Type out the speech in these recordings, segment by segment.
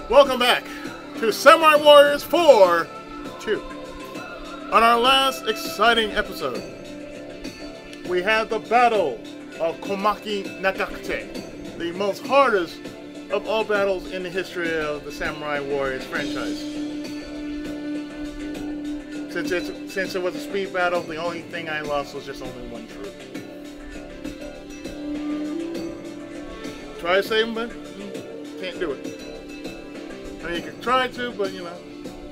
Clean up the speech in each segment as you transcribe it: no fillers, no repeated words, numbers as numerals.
Welcome back to Samurai Warriors 4-2. On our last exciting episode, we had the Battle of Komaki Nakakute, the most hardest of all battles in the history of the Samurai Warriors franchise. Since it was a speed battle, the only thing I lost was just only one troop. Try to save him, but can't do it. I mean, you can try to, but you know.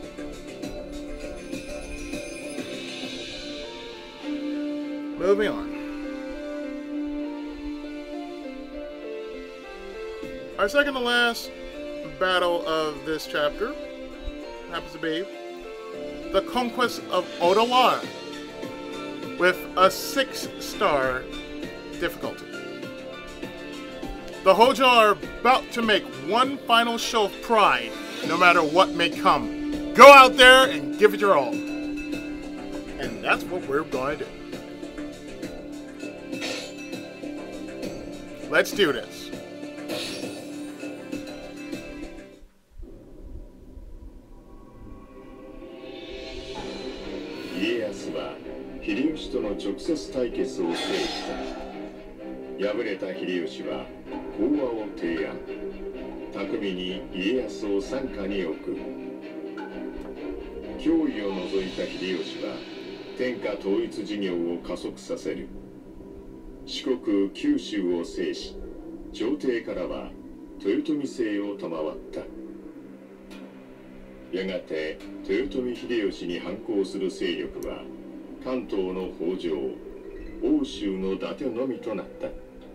Moving on. Our second to last battle of this chapter happens to be the Conquest of Odawara with a 6-star difficulty. The Hojo are about to make one final show of pride, no matter what may come. Go out there and give it your all. And that's what we're going to do. Let's do this. Ieyasu は秀吉との直接対決を制した。敗れた秀吉は講和を提案。巧みに家康を傘下に置く。脅威を除いた秀吉は天下統一事業を加速させる。四国九州を制し、朝廷からは豊臣制を賜った。やがて豊臣秀吉に反抗する勢力は関東の北条、奥州の伊達のみとなった。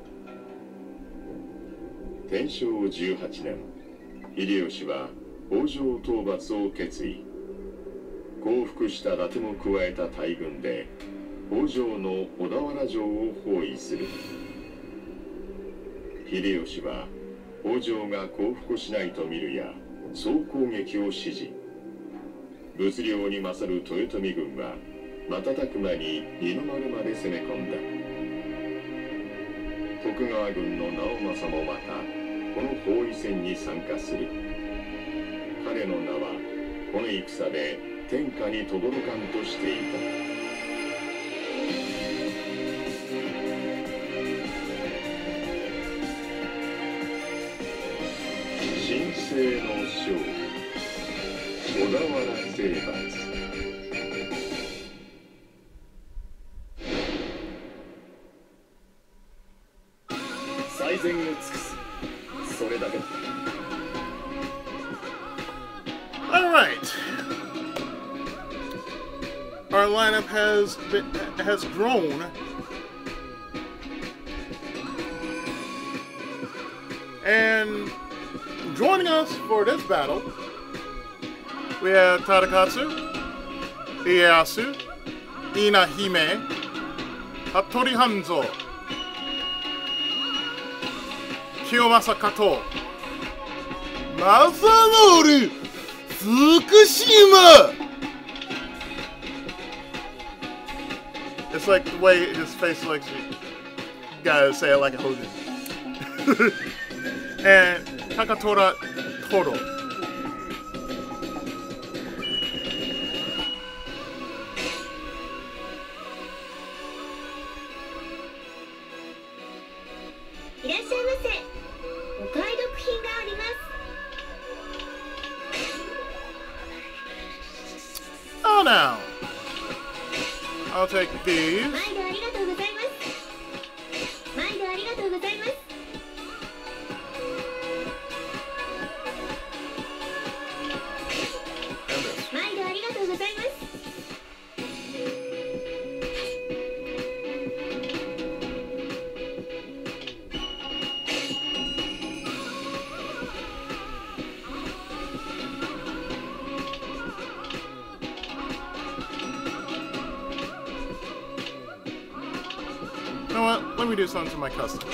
天正18年、秀吉は北条討伐を決意。降伏した伊達も加えた大軍で北条の小田原城を包囲する。秀吉は北条が降伏しないと見るや総攻撃を指示。物量に勝る豊臣軍は瞬く間に二の丸まで攻め込んだ。徳川軍の直政もまたこの包囲戦に参加する。彼の名はこの戦で天下に轟かんとしていた。神聖の将小田原征伐。最善を尽くす。それだけだ。 All right. Our lineup has grown. And joining us for this battle, we have Tadakatsu, Ieyasu, Inahime, Hattori Hanzo, Kiyomasa Kato, Masanori Tsukushima! It's like the way his face looks, you gotta say it like a Hogan. And Takatora Toro. Oh, now I'll take these. You know what? Let me do something to my custom.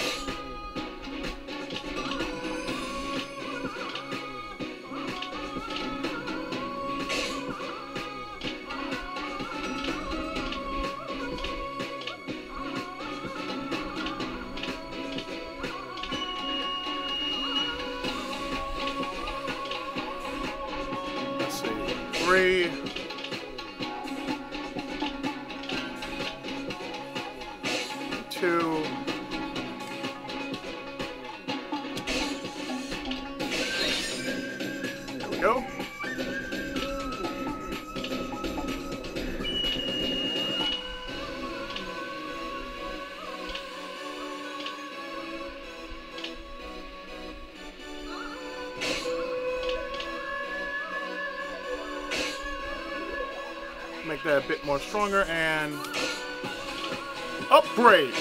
make that a bit more stronger and upgrade.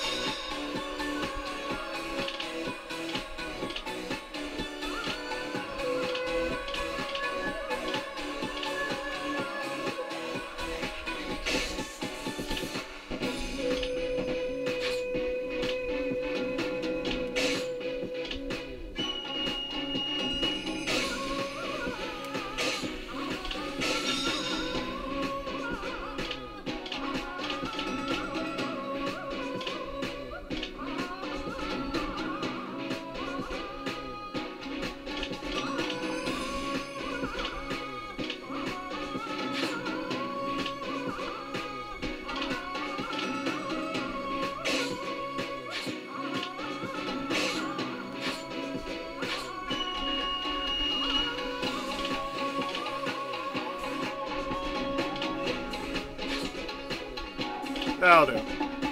That'll do.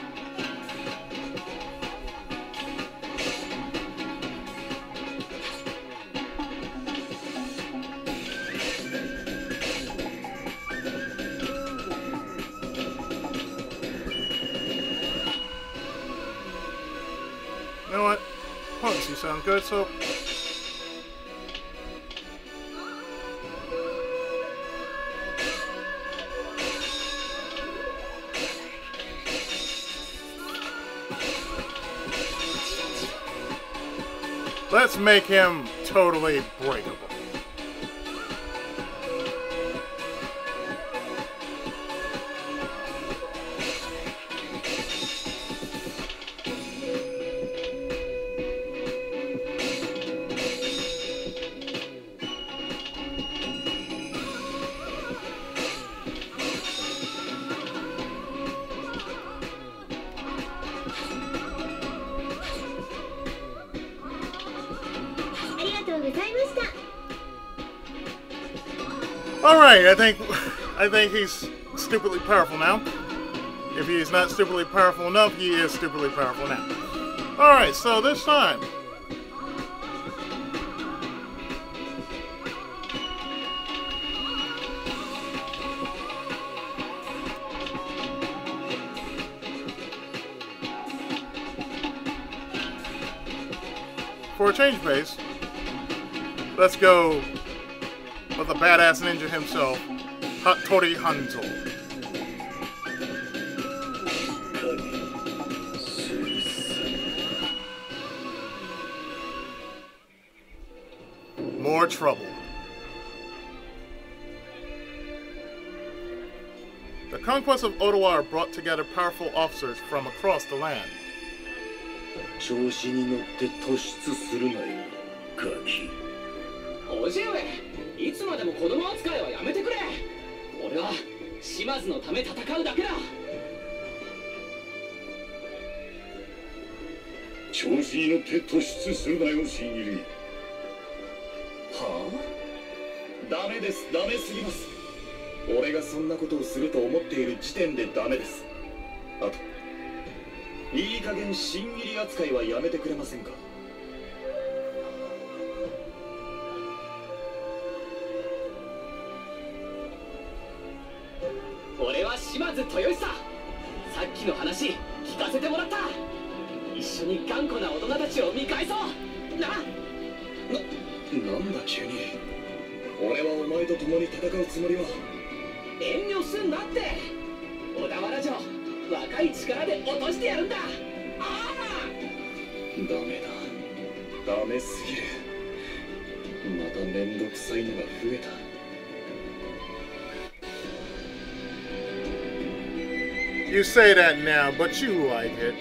You know what? Potency sounds good, so let's make him totally breakable. Alright, I think he's stupidly powerful now. If he's not stupidly powerful enough, he is stupidly powerful now. Alright, so this time for a change pace, let's go with the badass ninja himself, Hattori Hanzo. More trouble. The conquest of Odawa brought together powerful officers from across the land. 調子に乗って突出するなよ、ガキ。 おじ上、いつまでも子供扱いはやめてくれ。俺は島津のため戦うだけだ。 調子に乗って突出するなよ、新入り。 はあ？ダメです、ダメすぎます。俺がそんなことをすると思っている時点でダメです。あと、いい加減新入り扱いはやめてくれませんか？ 俺は島津豊久。さっきの話聞かせてもらった。一緒に頑固な大人たちを見返そうな。 なんだ急に。俺はお前と共に戦うつもりは。 遠慮すんなって。小田原城若い力で落としてやるんだ。ああ、 ダメだ、ダメすぎる。まためんどくさいのが増えた。 You say that now, but you like it.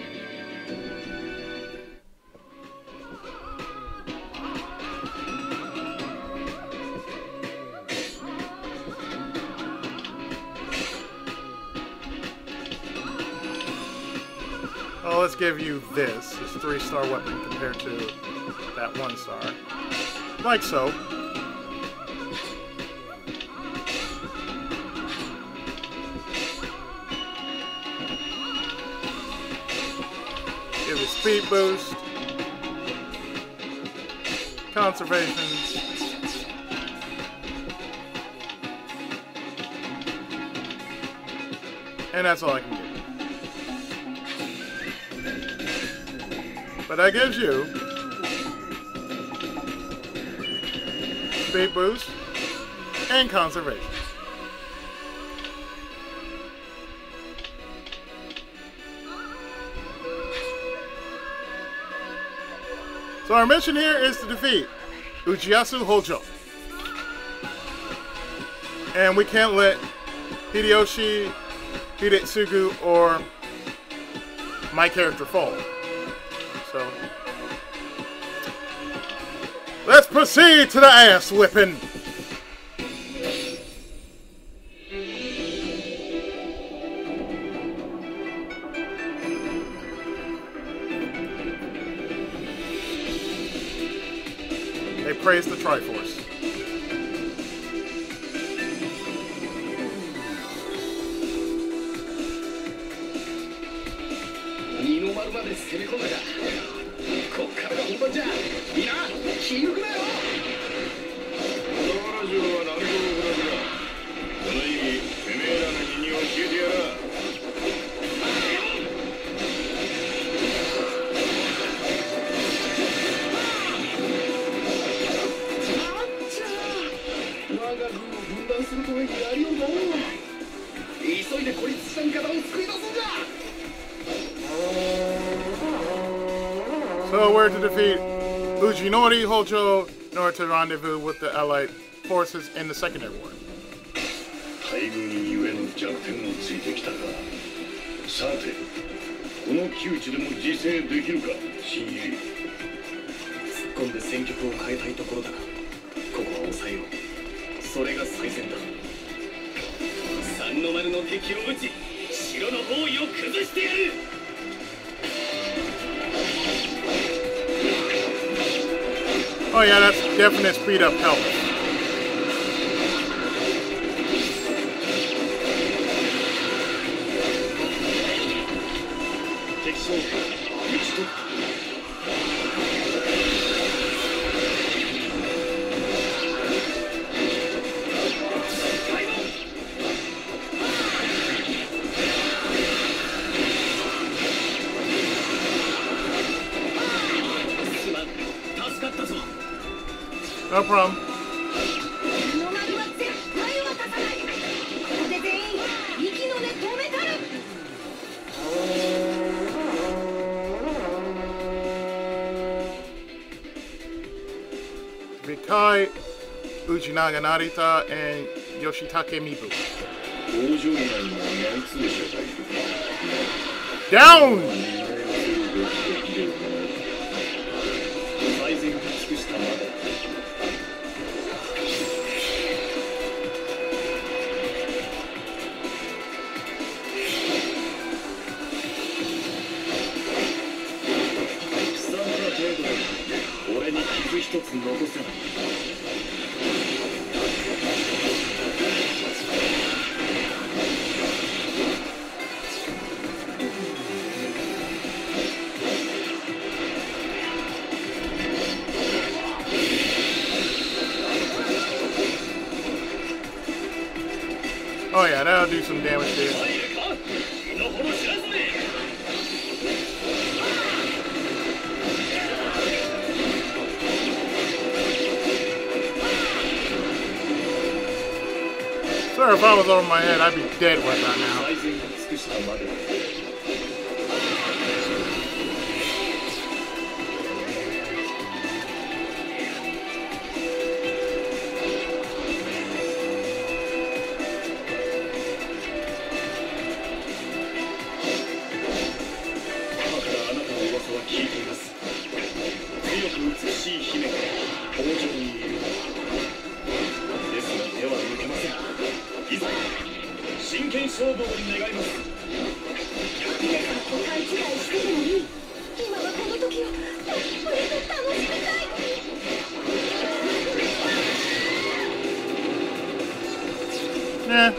Well, let's give you this. It's a 3-star weapon compared to that 1-star. Like so. Give it speed boost. Conservation. And that's all I can give. But that gives you speed boost and conservation. So our mission here is to defeat Uchiyasu Hojo. And we can't let Hideyoshi, Hidetsugu, or my character fall. So let's proceed to the ass whipping. They praise the Triforce. 二の丸まで攻め込んだが、こっからが本番じゃ。みんな気抜くなよ。 小田原城は南郷不落だ。この意味、てめえらの義にを消えてやら。 我が軍を分断するためにやりようだ。急いで孤立した味方を救い出すんじゃ。 So we're to defeat Ujinori Hojo in order to rendezvous with the Allied forces in the Secondary War. 大軍ゆえの弱点をついてきたか。さて、この窮地でも自制できるか、新入り。 突っ込んで戦局を変えたいところだが、ここは抑えよう。それが最善だ。三の丸の敵を撃ち、城の包囲を崩してやる。 Oh yeah, that's definite speed up help. No problem. Mikai, Ujinaga Narita, and Yoshitake Mibu. Down! Oh yeah, that'll do some damage there. Sir, if I was over my head, I'd be dead right now. Yeah.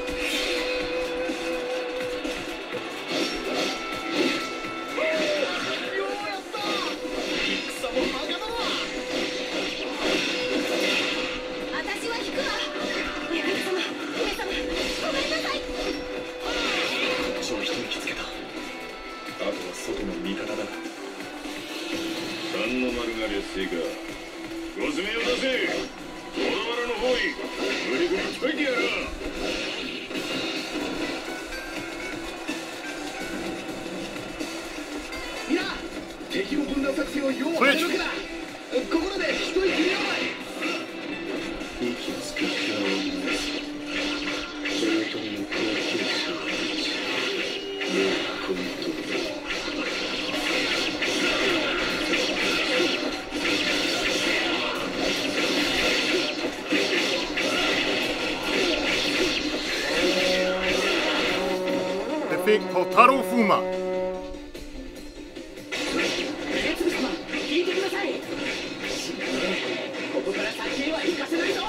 私小太郎風磨。 鉄部様、聞いてください。死んだね。ここから先へは行かせないぞ。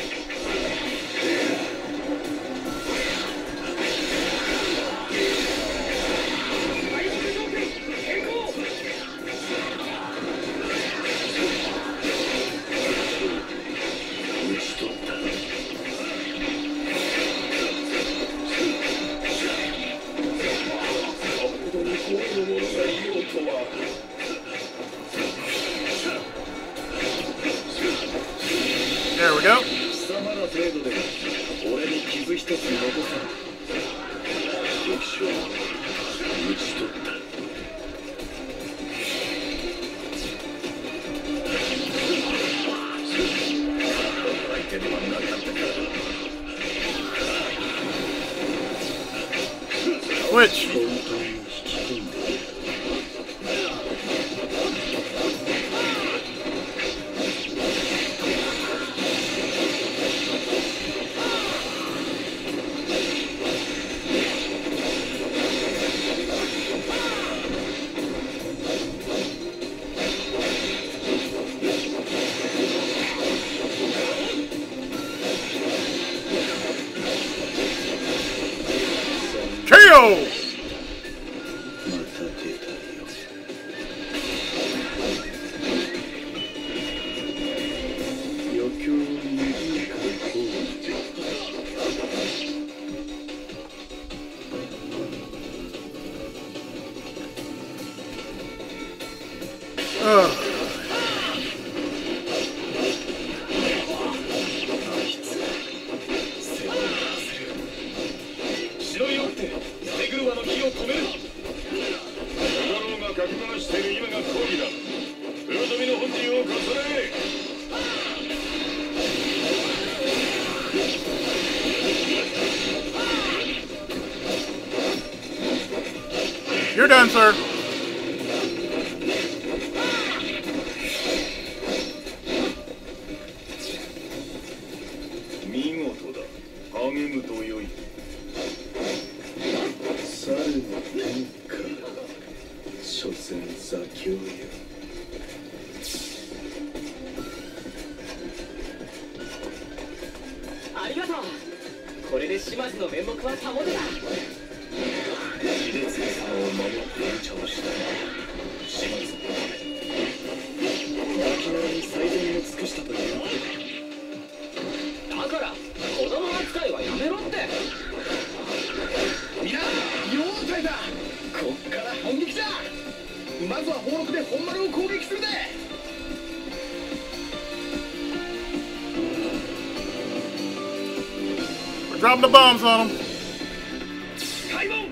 There we go. 貴様ら程度で俺に傷一つ残さない敵将討ち取った。相手ではなかったか。 Switch. 本当に引き込んで KO! また出たよ。余興に指かこう。 忍び寄ってデグルワの火を止める。 小太郎がかき回している今が抗議だ。豊臣の本陣を重ね。 You're done, sir. 見事だ。励むとよい。 猿の天下所詮座興よ。 ありがとう。これで島津の面目は保てた。 秀次様を守って無茶をした島津のため泣きながらに最善を尽くしたということだ。 だから子供扱いはやめろって。 みんな、妖体だ。こっから反撃だ。まずは宝禄で本丸を攻撃するぜ。 We're dropping the bombs on them. 開門。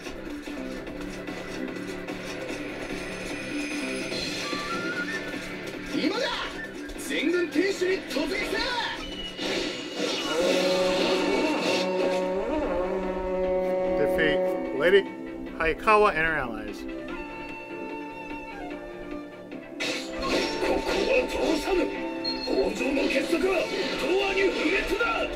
今だ。全軍天守に突撃せ。 Defeat Lady Hayakawa and her allies. ここは通さぬ。北条の結束は永遠に不滅だ。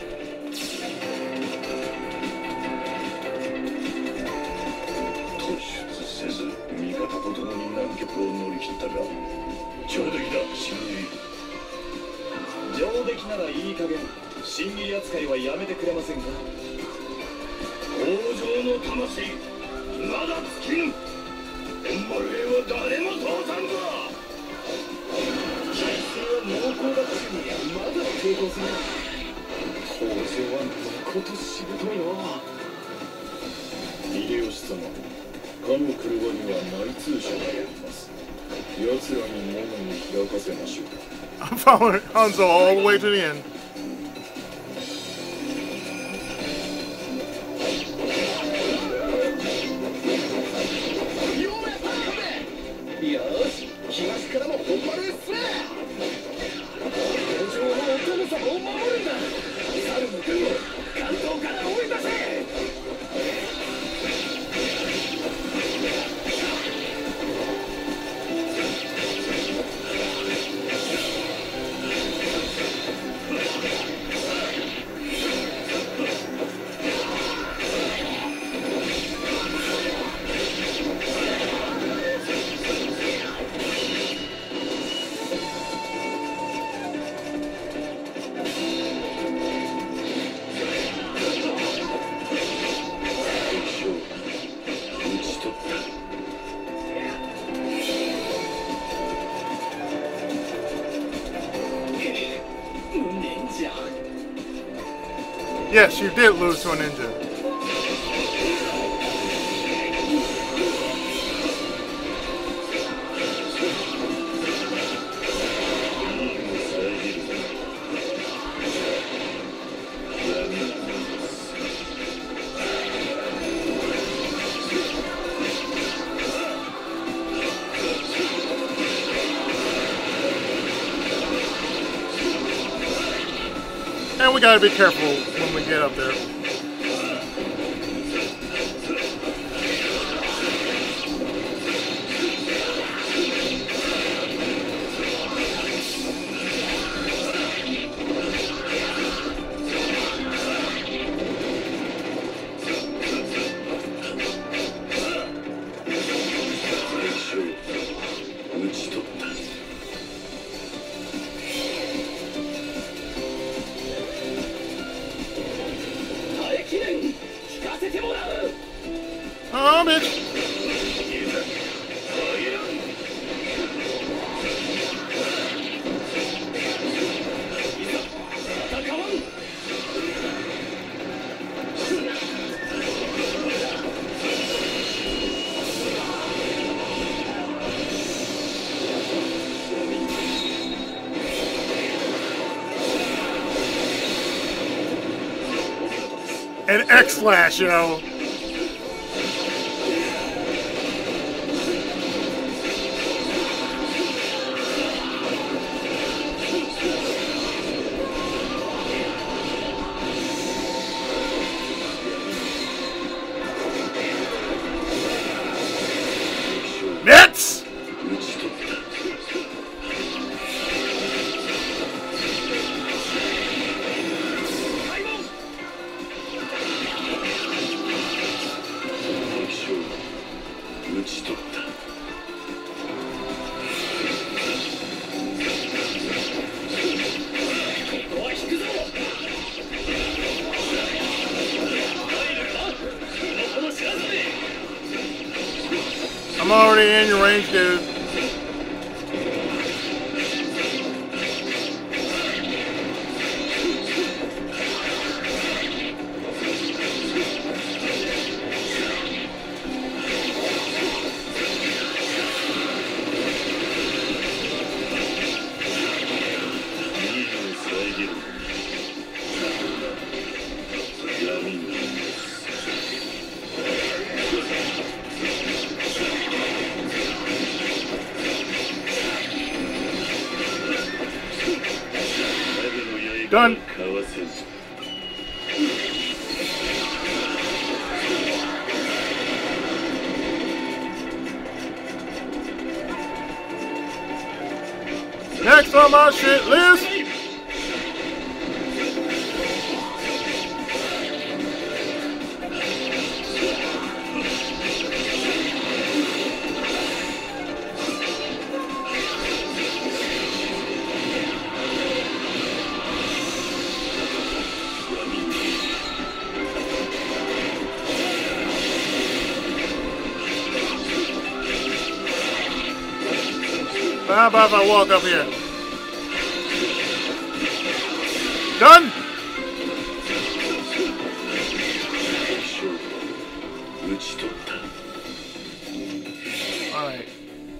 突出せず味方と共に南極を乗り切ったが上出来だ新入り。 上出来ならいい加減新入り扱いはやめてくれませんか。 北条の魂まだ尽きぬ。本丸兵は誰も通さんぞ。 それは猛攻だ中にまだ抵抗する。北条はまことしぶといな。秀吉様、かの車には内通者がおります。奴らに門を開かせましょう。 I'm following Hanzo all the way to the end. よし、東からも本丸へ進め。北条のお殿様を守るんだ。猿の軍を関東から追い出せ。 北しや。 Yes, you did lose to a ninja. And we gotta be careful when we get up there. Oh, bitch. An X-Slash, yo. Nets! I'm already in your range, dude. Done. Next on my shit list. How about if I walk up here? Done? Alright.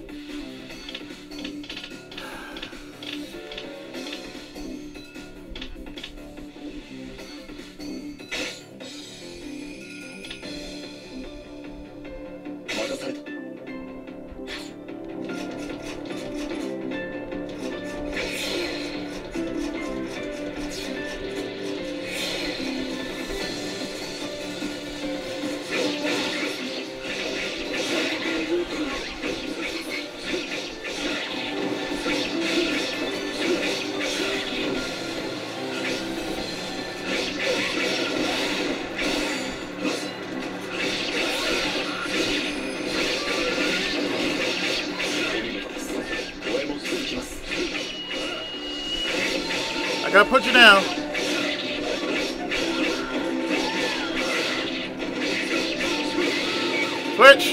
I gotta put you down. Switch.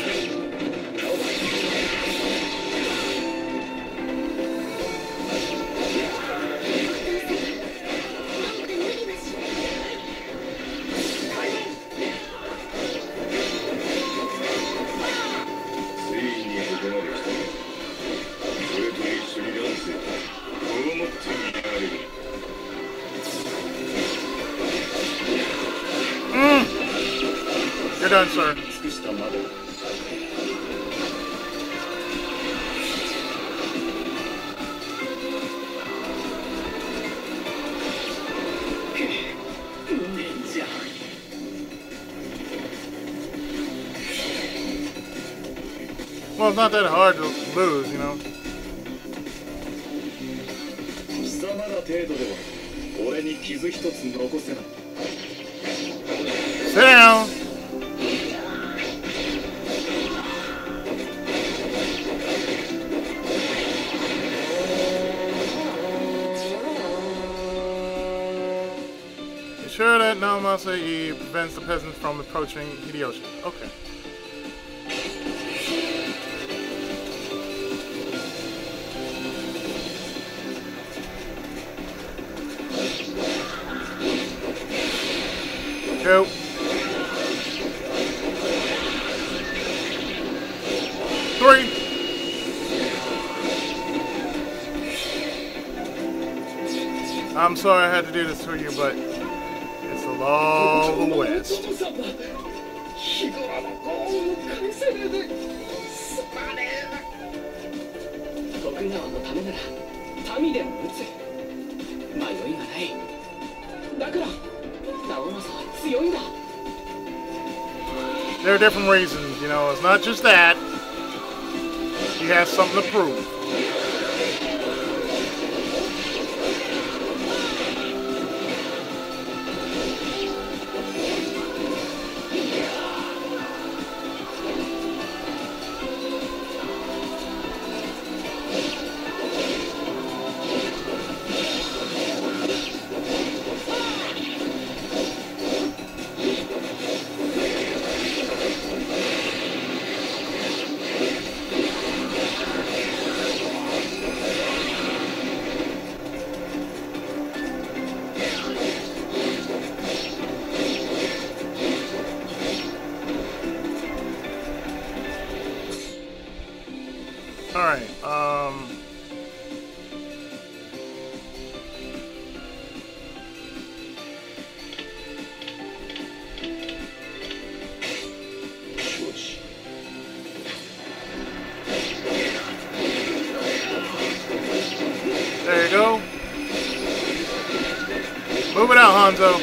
You're done, sir. 尽くしたまでだ。 無念じゃ。 Well, it's not that hard to lose, you know. 貴様ら程度では俺に傷一つ残せない。 Sit down. You sure that Naomasa prevents the peasants from approaching Hideyoshi? Okay. Two. Three. I'm sorry I had to do this to you, but it's the law of the West. ヒドラのご恩を返せねえですまねえ。徳川のためなら民でも討つ。迷いがない。だから直政は強いんだ。 There are different reasons, you know. It's not just that. He has something to prove. Alright, there you go. Move it out, Hanzo.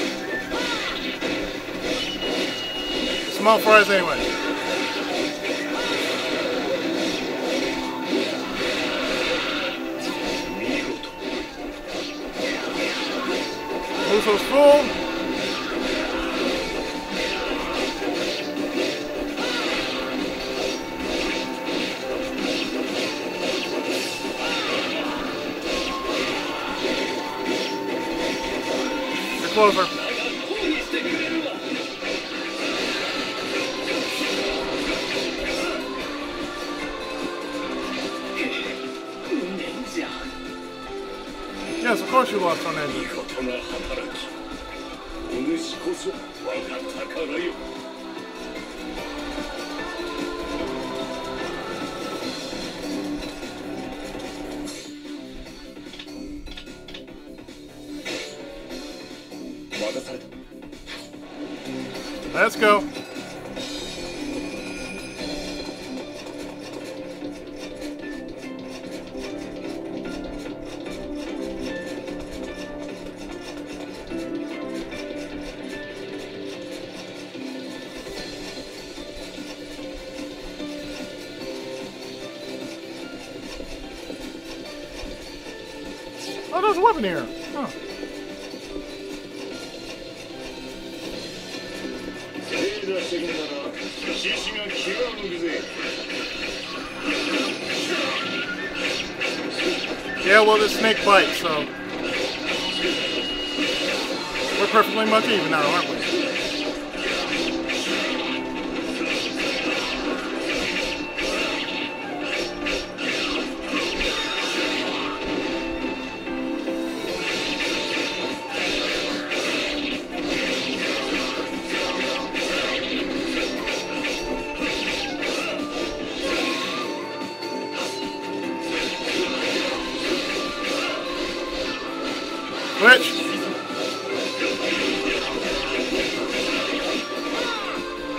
Small fries anyway. Uso's full. You're closer. Yes, of course you lost on that. 見事な働き。お主こそ我が宝よ。 任された。 Let's go. Oh, there's a weapon here. Huh. 手出してくれたら獅子が気が向くぜ。 Yeah, well, this snake bites, so we're perfectly much even now, aren't we? Which?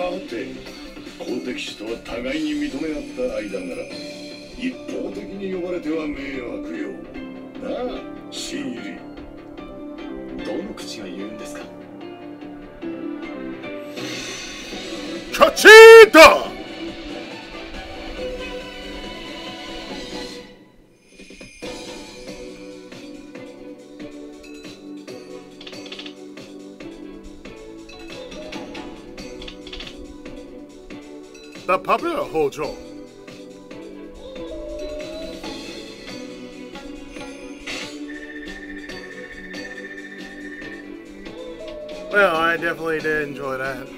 て好敵手とは互いに認め合った間なら一方的に呼ばれては迷惑よなあ新入り。 どの口が言うんですか？ カチータThe popular Hojo. Well, I definitely did enjoy that.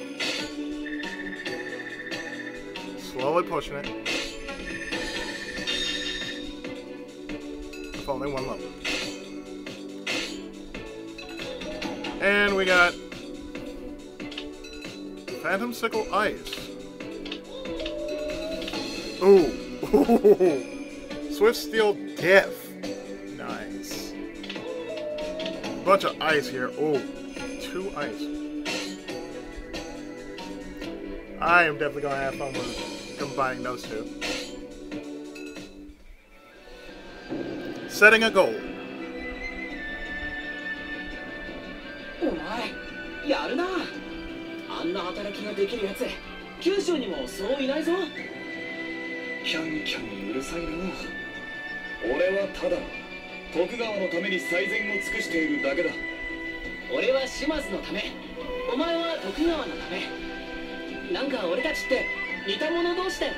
Slowly pushing it. With only one level. And we got Phantom Sickle Ice. Ooh. Swift Steel Death. Nice. Bunch of ice here. Ooh. 2 ice. I am definitely going to have fun with combining those two. Setting a goal. お前やるな。あんな働きができるやつ九州にもそういないぞ。 キャンキャンうるさいな。俺はただ徳川のために最善を尽くしているだけだ。 俺は島津のため、お前は徳川のため。なんか俺たちって似た者同士だよ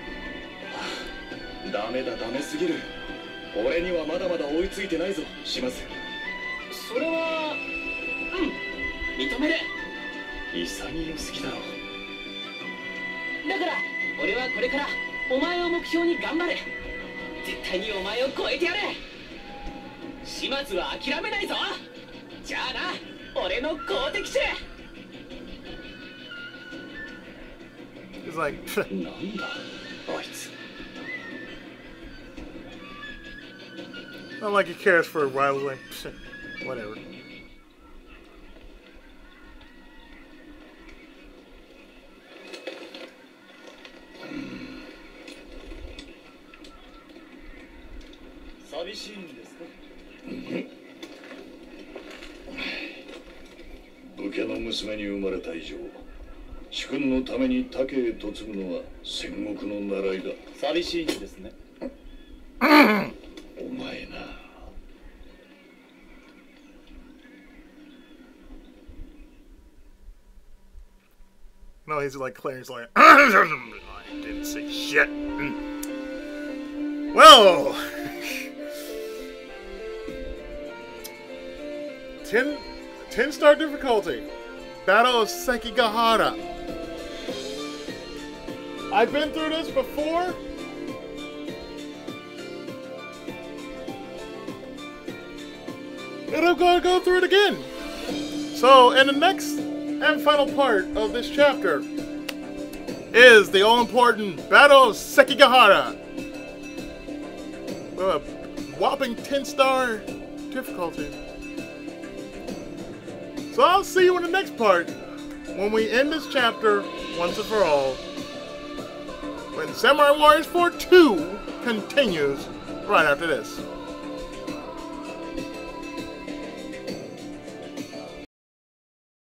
な。 ダメだ、ダメすぎる。俺にはまだまだ追いついてないぞ、島津。 それは認める。 潔すぎだろ。 だから俺はこれからお前を目標に頑張る。絶対にお前を超えてやる。島津は諦めないぞ。じゃあな、俺の好敵手。 He's like, なんだあいつ。 not like he cares for a rivalry. Whatever. Hmm. 武家の娘に生まれた以上、主君のために他家へ嫁ぐのは戦国の習いだ。 寂しいんですね。 お前な。 No, he's like Claire's like, I didn't say shit. Well, 10-star difficulty. Battle of Sekigahara. I've been through this before. And I'm gonna go through it again. So, in the next and final part of this chapter is the all-important Battle of Sekigahara. With a whopping 10-star difficulty. So I'll see you in the next part when we end this chapter once and for all. When Samurai Warriors 4 2 continues right after this.